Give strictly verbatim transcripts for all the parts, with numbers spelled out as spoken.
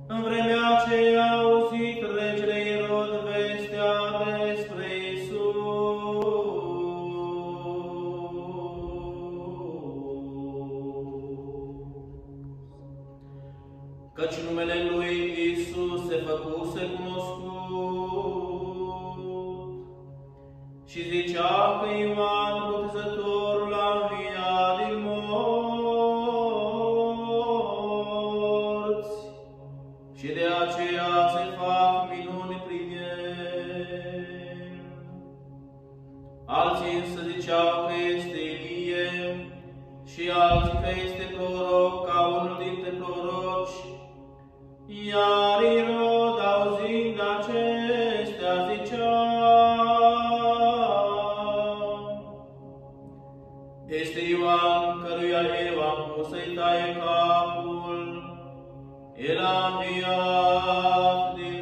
În vremea aceea a auzit regele Irod vestea despre Iisus, căci numele lui Iisus se făcuse cunoscut și zicea că Ioan Botezătorul a înviat din morți și de aceea se fac minuni prin el. Alții însă ziceau că este Ilie și alții că este proroc ca unul dintre proroci. Iar Irod, auzind acestea, zicea: este Ioan, căruia eu am pus să-i taie capul. El a înviat din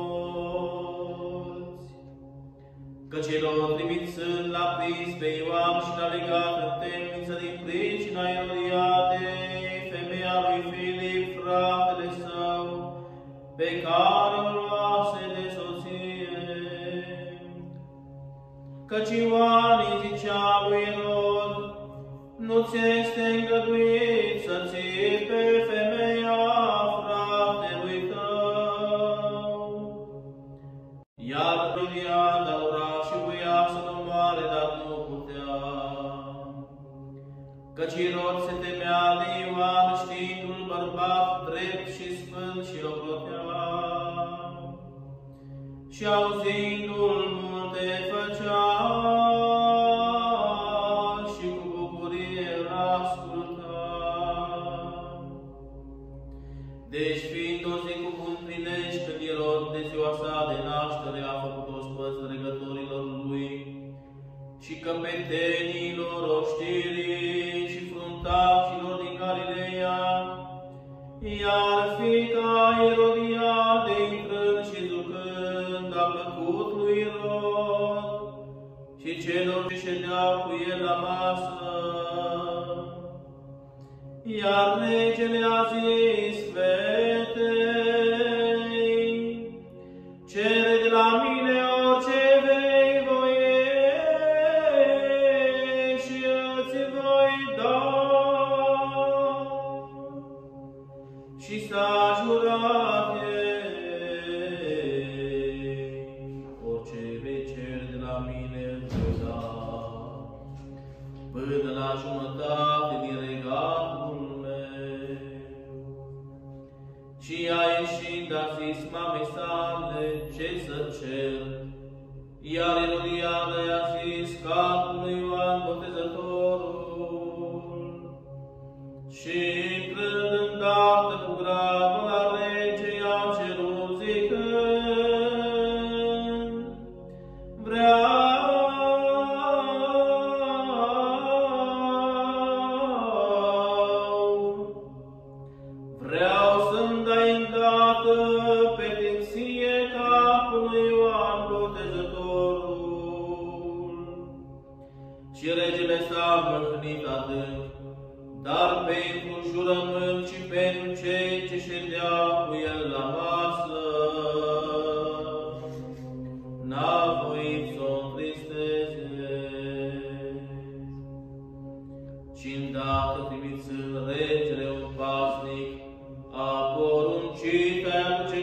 morți. Căci Irod, trimițând, l-a prins pe Ioan și l-a legat în temniță din pricina Irodiadei, femeia lui Filip, fratele său, pe care o luase de soție. Căci Ioan îi zicea lui Irod: nu ți este îngăduit să ții pe femeia fratelui tău. Iar Irodiada ura și voia să-l omoare, dar nu putea. Căci Irod se temea de Ioan, știindu-l bărbat drept și sfânt, și l ocrotea. Și auzindu-l multe făcea și cu bucurie asculta. Deci, fiind o zi cu bun plinești, când Irod de ziua sa de naștere a făcut ospăț dregătorilor lui și căpetenilor oștirii și fruntacilor din Galileea, iar fiica Irodiade, intrând și zucând, a plăcut lui Irod și celor ce ședeau cu el la masă. Iar regele a zis fetei: cere de la mine orice vei voie și îți voi da. Și s-a jurat ei: orice vei cere de la mine îți voi da, până la jumătate din regatul meu. Și ea ieșind a zis mamei sale: ce să cer? Iar Irodiada i-a zis capul lui Ioan Botezătorul. Și intrând îndată cu grabă la rege, i-a cerut zicând: vreau Vreau să-mi dai îndată petinție capul lui Ioan Botezătorul. Și regele s-a mâhnit adânc, dar pentru jurământ și pentru cei ce ședeau cu el la masă, n-a voit să o întristeze. Și îndată, trimițând regele un pasnic, a poruncit a aduce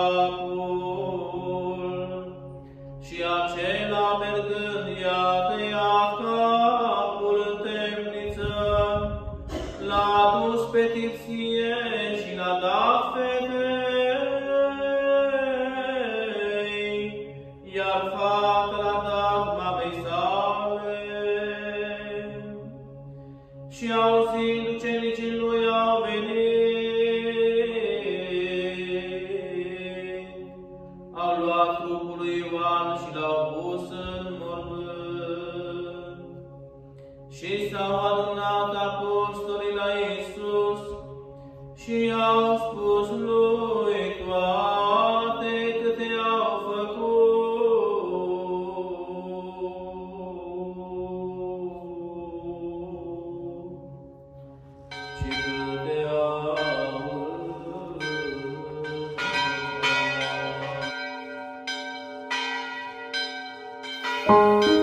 capul. Și acela, mergând, i-a tăiat capul în temniță, l-a dus petiție și l-a dat fetei. Thank you.